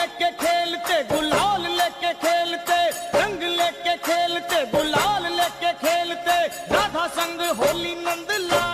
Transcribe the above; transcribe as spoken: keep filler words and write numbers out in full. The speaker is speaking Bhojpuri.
लेके खेलते, गुलाल लेके खेलते, रंग लेके खेलते, गुलाल लेके खेलते, राधा संग होली नंद लाल।